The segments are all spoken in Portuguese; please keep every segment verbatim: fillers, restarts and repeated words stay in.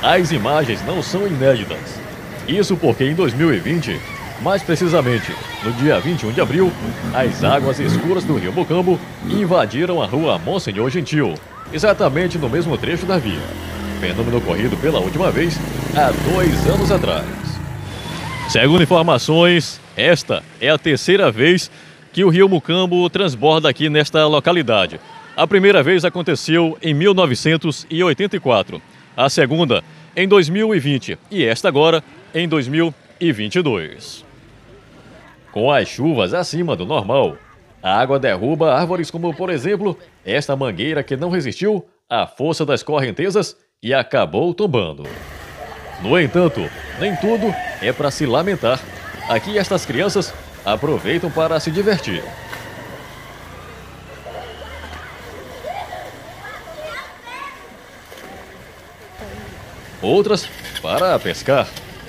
As imagens não são inéditas. Isso porque em dois mil e vinte, mais precisamente no dia vinte e um de abril, as águas escuras do rio Mucambo invadiram a rua Monsenhor Gentil, exatamente no mesmo trecho da via. Fenômeno ocorrido pela última vez há dois anos atrás. Segundo informações, esta é a terceira vez que o rio Mucambo transborda aqui nesta localidade. A primeira vez aconteceu em mil novecentos e oitenta e quatro, a segunda em dois mil e vinte e esta agora em dois mil e vinte e dois. Com as chuvas acima do normal, a água derruba árvores como, por exemplo, esta mangueira que não resistiu à força das correntezas e acabou tombando. No entanto, nem tudo é para se lamentar. Aqui estas crianças aproveitam para se divertir. Outras para pescar.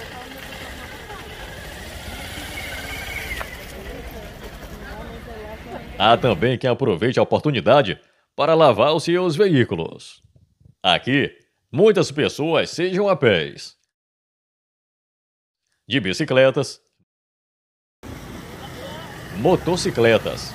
Há também quem aproveite a oportunidade para lavar os seus veículos. Aqui, muitas pessoas sejam a pés, de bicicletas, motocicletas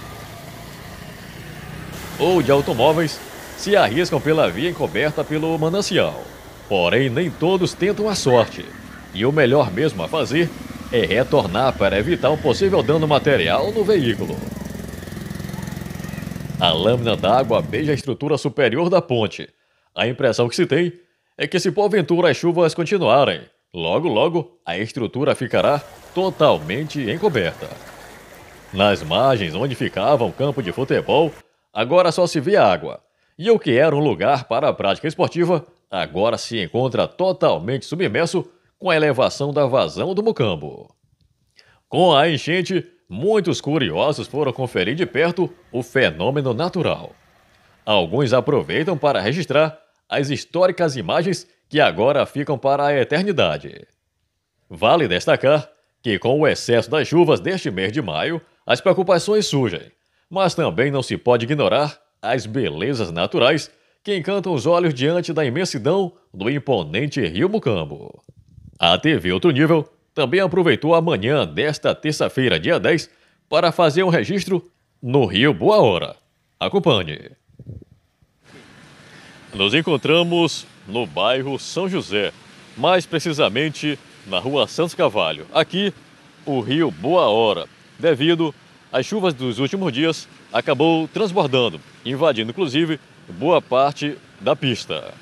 ou de automóveis se arriscam pela via encoberta pelo manancial. Porém, nem todos tentam a sorte. E o melhor mesmo a fazer é retornar para evitar um possível dano material no veículo. A lâmina d'água beija a estrutura superior da ponte. A impressão que se tem é que, se porventura as chuvas continuarem, logo logo a estrutura ficará totalmente encoberta. Nas margens onde ficava um campo de futebol, agora só se vê água. E o que era um lugar para a prática esportiva, agora se encontra totalmente submerso com a elevação da vazão do Mucambo. Com a enchente, muitos curiosos foram conferir de perto o fenômeno natural. Alguns aproveitam para registrar as históricas imagens que agora ficam para a eternidade. Vale destacar que, com o excesso das chuvas deste mês de maio, as preocupações surgem, mas também não se pode ignorar as belezas naturais que encantam os olhos diante da imensidão do imponente rio Mucambo. A T V Outro Nível também aproveitou a manhã desta terça-feira, dia dez, para fazer um registro no rio Boa Hora. Acompanhe. Nos encontramos no bairro São José, mais precisamente na rua Santos Cavalho. Aqui, o rio Boa Hora, devido às chuvas dos últimos dias, acabou transbordando, invadindo inclusive boa parte da pista.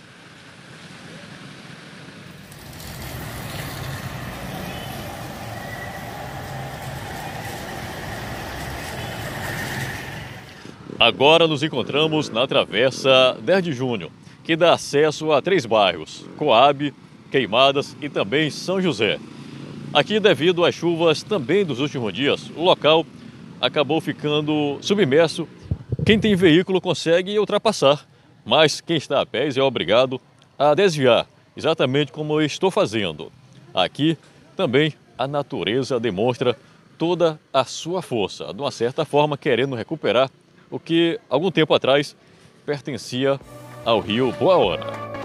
Agora nos encontramos na Travessa dez de junho, que dá acesso a três bairros: Coab, Queimadas e também São José. Aqui, devido às chuvas também dos últimos dias, o local acabou ficando submerso. Quem tem veículo consegue ultrapassar, mas quem está a pés é obrigado a desviar, exatamente como eu estou fazendo. Aqui também a natureza demonstra toda a sua força, de uma certa forma querendo recuperar o que algum tempo atrás pertencia ao rio Boa Hora.